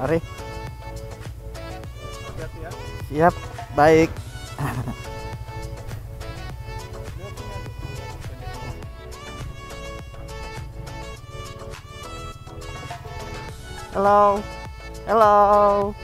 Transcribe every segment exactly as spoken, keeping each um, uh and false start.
Mari. Hati-hati ya. Siap, baik. Halo. Halo.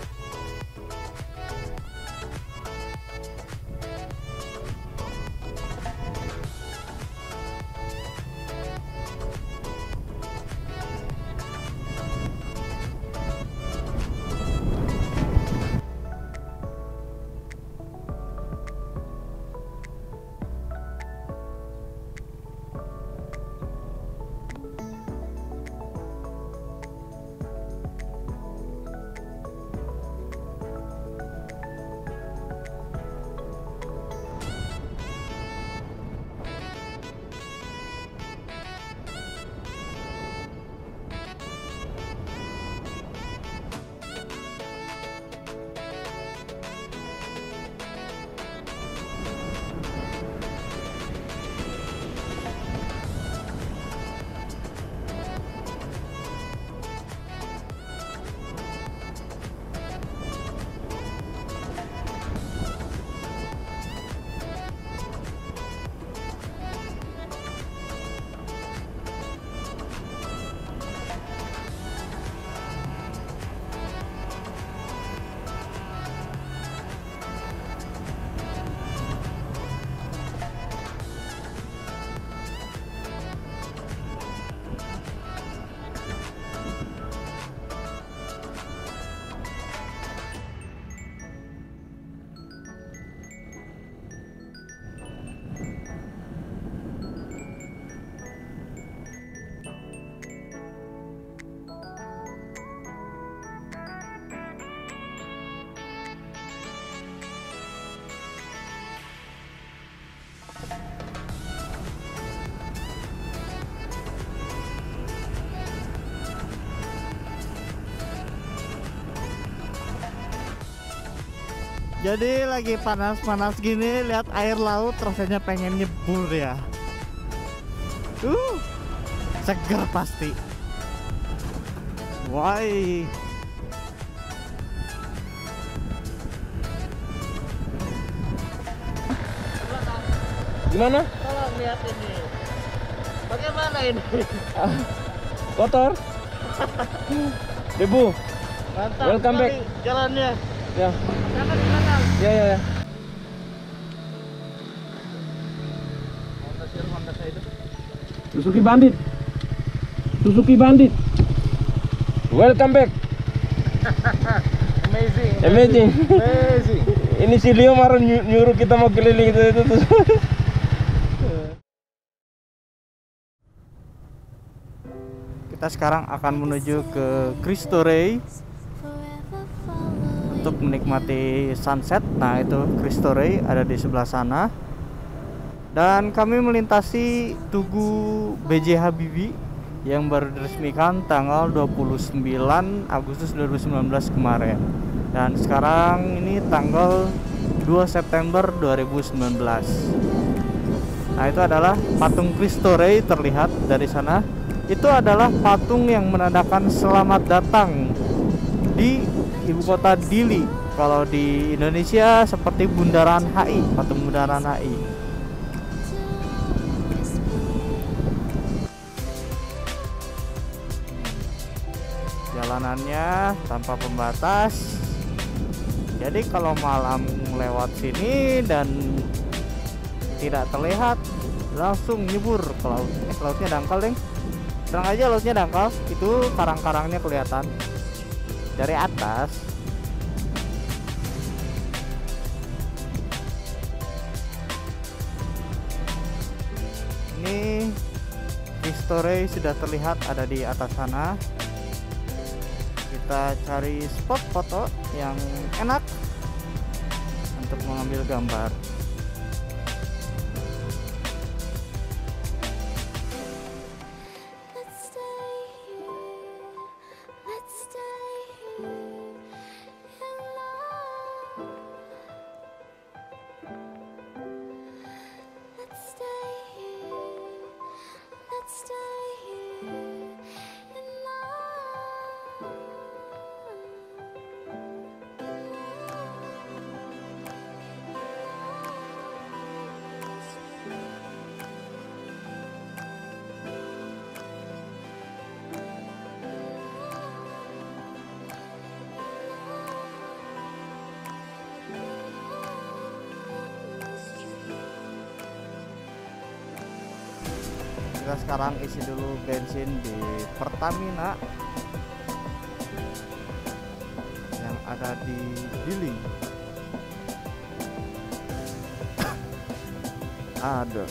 Jadi lagi panas-panas gini, lihat air laut rasanya pengen nyebur ya. Uh, seger pasti. Woi. Gimana? Tolong lihat ini. Bagaimana ini? Kotor? Debu? Mantap. Welcome back. Jalannya. Ya. Kanan kanan. Ya ya ya. Suzuki Bandit. Suzuki Bandit. Welcome back. Amazing. Amazing. Amazing. Ini si Leo marah ny- nyuruh kita mau keliling itu itu. itu. Kita sekarang akan menuju ke Cristo Rey untuk menikmati sunset. Nah, itu Cristo Rey ada di sebelah sana. Dan kami melintasi Tugu B J Habibie yang baru diresmikan tanggal dua puluh sembilan Agustus dua ribu sembilan belas kemarin. Dan sekarang ini tanggal dua September dua ribu sembilan belas. Nah, itu adalah patung Cristo Rey terlihat dari sana. Itu adalah patung yang menandakan selamat datang di ibu kota Dili. Kalau di Indonesia seperti Bundaran H I, patung Bundaran H I. Jalanannya tanpa pembatas. Jadi kalau malam lewat sini dan tidak terlihat, langsung nyebur ke laut. Eh, lautnya dangkal, Deng. Terang aja lautnya dangkal, itu karang-karangnya kelihatan dari atas. Ini Cristo Rey sudah terlihat ada di atas sana. Kita cari spot foto yang enak untuk mengambil gambar. Kita sekarang isi dulu bensin di Pertamina yang ada di Dili. Aduh,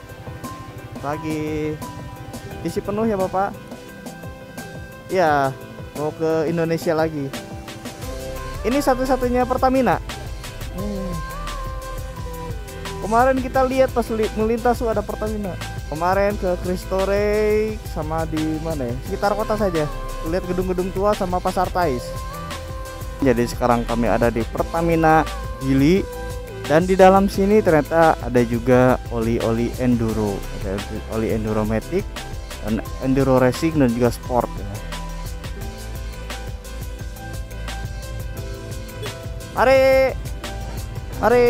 lagi isi penuh ya Bapak? Ya, mau ke Indonesia lagi. Ini satu-satunya Pertamina. Hmm. Kemarin kita lihat pas melintas tuh ada Pertamina. Kemarin ke Cristo Rey sama di mana ya? Sekitar kota saja. Lihat gedung-gedung tua sama Pasar Tais. Jadi sekarang kami ada di Pertamina Gili dan di dalam sini ternyata ada juga oli-oli enduro, ada oli enduro matic dan enduro racing dan juga sport ya. Mari. Mari.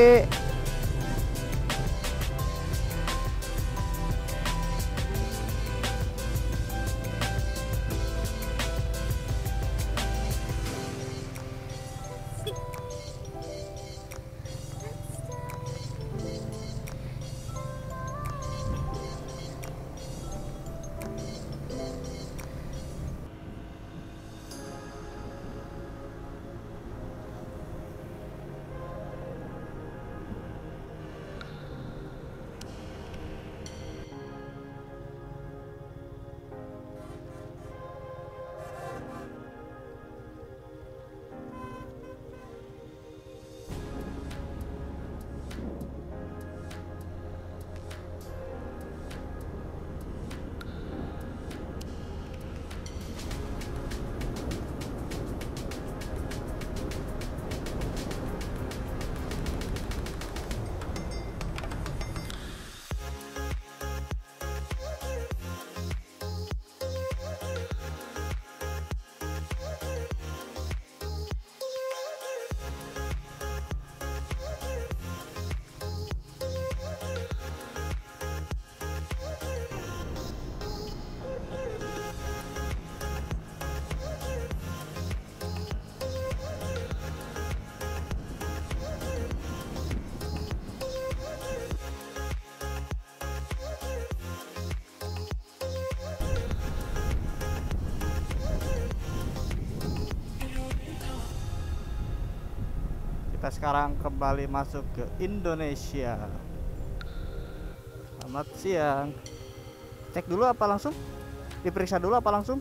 Kita sekarang kembali masuk ke Indonesia. Selamat siang. Cek dulu apa langsung? Diperiksa dulu apa langsung?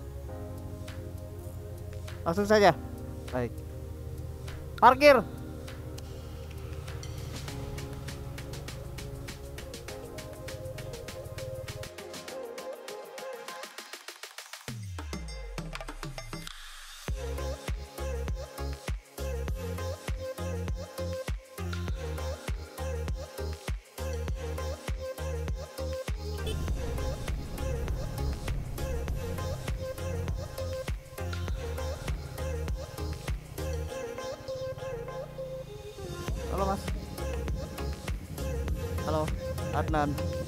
Langsung saja. Baik. Parkir. Halo Mas. Halo, Adnan.